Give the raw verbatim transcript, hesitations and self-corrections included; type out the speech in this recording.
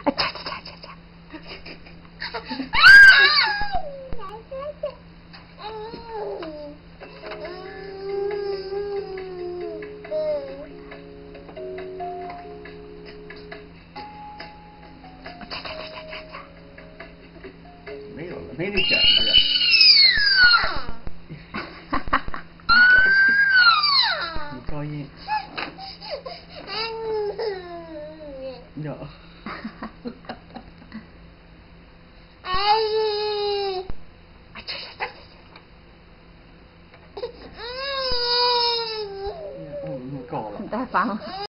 啊嚓嚓嚓嚓嚓！ 没有了，没那响了呀。你噪音。呀。高了。 你太烦了。